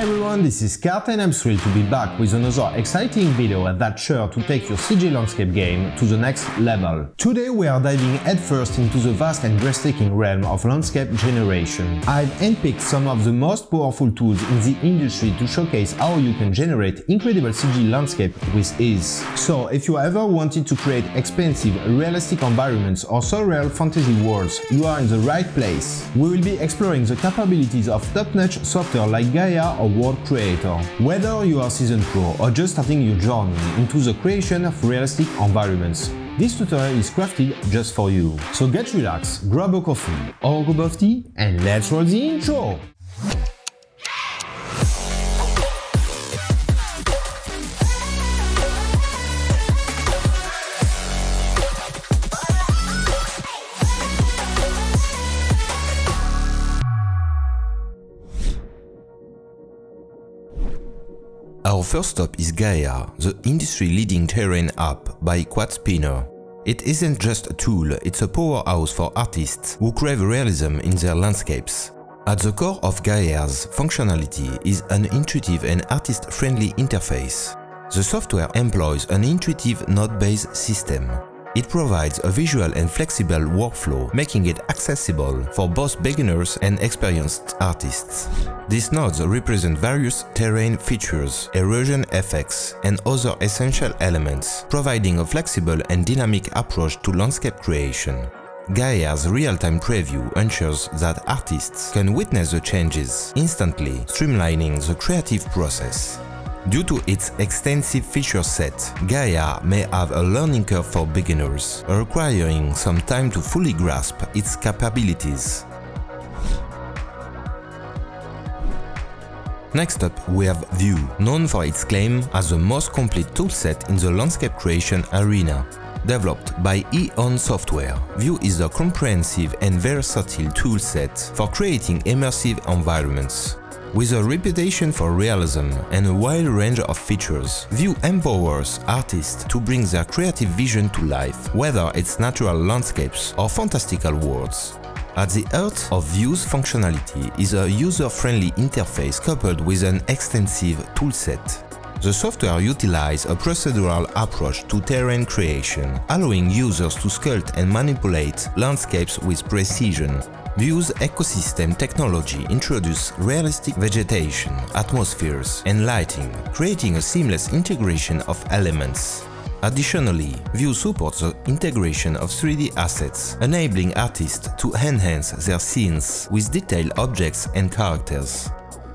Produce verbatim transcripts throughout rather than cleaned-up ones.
everyone, this is Kart and I'm thrilled to be back with another exciting video that's sure to take your C G landscape game to the next level. Today we are diving headfirst into the vast and breathtaking realm of landscape generation. I've handpicked some of the most powerful tools in the industry to showcase how you can generate incredible C G landscape with ease. So if you ever wanted to create expensive, realistic environments or surreal fantasy worlds, you are in the right place. We will be exploring the capabilities of top-notch software like Gaia or World Creator. Whether you are seasoned pro or just starting your journey into the creation of realistic environments, this tutorial is crafted just for you. So get relaxed, grab a coffee or a cup of tea and let's roll the intro! Our first stop is Gaia, the industry-leading terrain app by QuadSpinner. It isn't just a tool, it's a powerhouse for artists who crave realism in their landscapes. At the core of Gaia's functionality is an intuitive and artist-friendly interface. The software employs an intuitive node-based system. It provides a visual and flexible workflow, making it accessible for both beginners and experienced artists. These nodes represent various terrain features, erosion effects, and other essential elements, providing a flexible and dynamic approach to landscape creation. Gaia's real-time preview ensures that artists can witness the changes instantly, streamlining the creative process. Due to its extensive feature set, Gaia may have a learning curve for beginners, requiring some time to fully grasp its capabilities. Next up, we have Vue, known for its claim as the most complete toolset in the landscape creation arena. Developed by Eon Software, Vue is a comprehensive and versatile toolset for creating immersive environments. With a reputation for realism and a wide range of features, Vue empowers artists to bring their creative vision to life, whether it's natural landscapes or fantastical worlds. At the heart of Vue's functionality is a user-friendly interface coupled with an extensive toolset. The software utilizes a procedural approach to terrain creation, allowing users to sculpt and manipulate landscapes with precision. Vue's ecosystem technology introduces realistic vegetation, atmospheres, and lighting, creating a seamless integration of elements. Additionally, Vue supports the integration of three D assets, enabling artists to enhance their scenes with detailed objects and characters.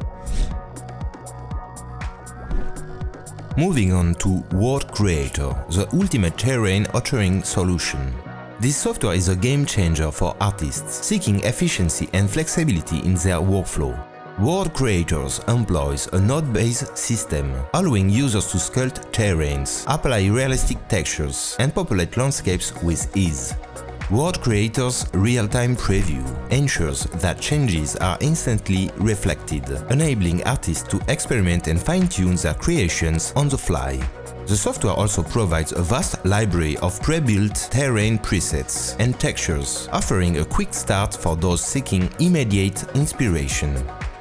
Moving on to World Creator, the ultimate terrain authoring solution. This software is a game changer for artists seeking efficiency and flexibility in their workflow. World Creators employs a node-based system, allowing users to sculpt terrains, apply realistic textures, and populate landscapes with ease. World Creators' real-time preview ensures that changes are instantly reflected, enabling artists to experiment and fine-tune their creations on the fly. The software also provides a vast library of pre-built terrain presets and textures, offering a quick start for those seeking immediate inspiration.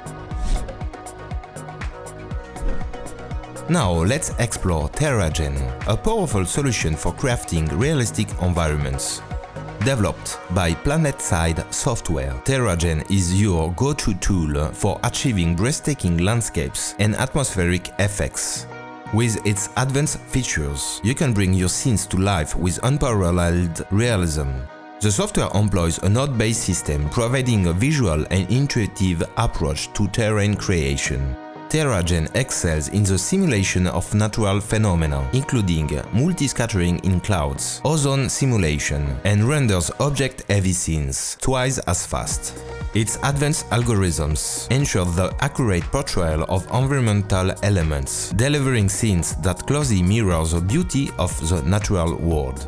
Now let's explore TerraGen, a powerful solution for crafting realistic environments. Developed by PlanetSide Software, TerraGen is your go-to tool for achieving breathtaking landscapes and atmospheric effects. With its advanced features, you can bring your scenes to life with unparalleled realism. The software employs a node-based system, providing a visual and intuitive approach to terrain creation. TerraGen excels in the simulation of natural phenomena, including multi-scattering in clouds, ozone simulation, and renders object-heavy scenes twice as fast. Its advanced algorithms ensure the accurate portrayal of environmental elements, delivering scenes that closely mirror the beauty of the natural world.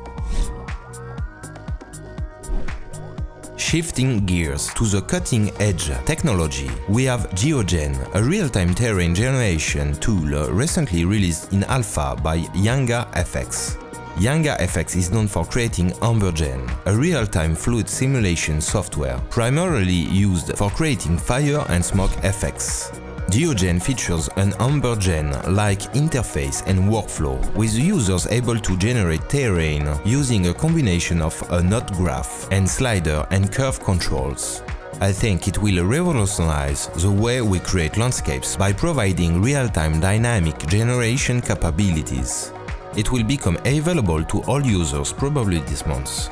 Shifting gears to the cutting-edge technology, we have GeoGen, a real-time terrain generation tool recently released in alpha by YangaFX. YangaFX is known for creating AmberGen, a real-time fluid simulation software primarily used for creating fire and smoke effects. Diogen features an Ambergen-like interface and workflow, with users able to generate terrain using a combination of a node graph and slider and curve controls. I think it will revolutionize the way we create landscapes by providing real-time dynamic generation capabilities. It will become available to all users probably this month.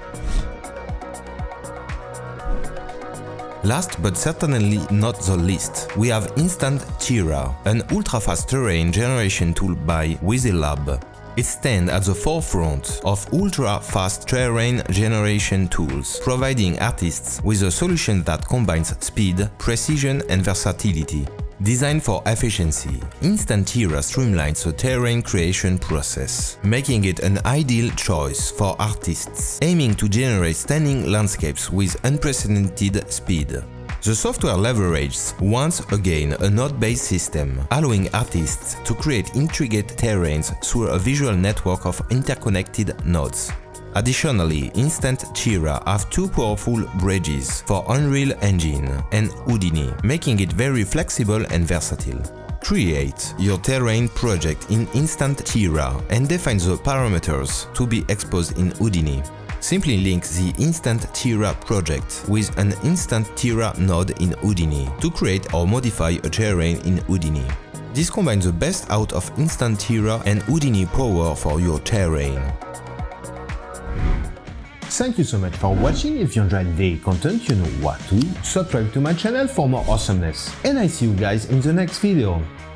Last but certainly not the least, we have Instant Tira, an ultra-fast terrain generation tool by WYSIWYLAB. It stands at the forefront of ultra-fast terrain generation tools, providing artists with a solution that combines speed, precision and versatility. Designed for efficiency, Instant Tira streamlines the terrain creation process, making it an ideal choice for artists aiming to generate stunning landscapes with unprecedented speed. The software leverages once again a node-based system, allowing artists to create intricate terrains through a visual network of interconnected nodes. Additionally, Instant Tira have two powerful bridges for Unreal Engine and Houdini, making it very flexible and versatile. Create your terrain project in Instant Tira and define the parameters to be exposed in Houdini. Simply link the Instant Tira project with an Instant Tira node in Houdini to create or modify a terrain in Houdini. This combines the best out of Instant Tira and Houdini power for your terrain. Thank you so much for watching. If you enjoyed the content, you know what to. Subscribe to my channel for more awesomeness. And I see you guys in the next video.